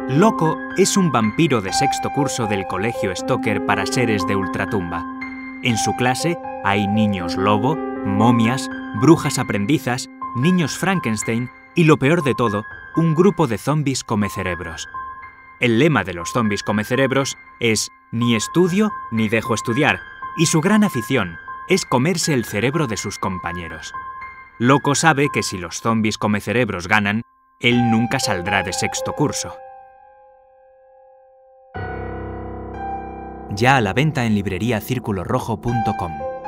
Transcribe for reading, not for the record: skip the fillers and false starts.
Loco es un vampiro de sexto curso del Colegio Stoker para seres de ultratumba. En su clase hay niños lobo, momias, brujas aprendizas, niños Frankenstein y, lo peor de todo, un grupo de zombis comecerebros. El lema de los zombis comecerebros es «Ni estudio ni dejo estudiar», y su gran afición es comerse el cerebro de sus compañeros. Loco sabe que si los zombis comecerebros ganan, él nunca saldrá de sexto curso. Ya a la venta en libreriacirculorrojo.com.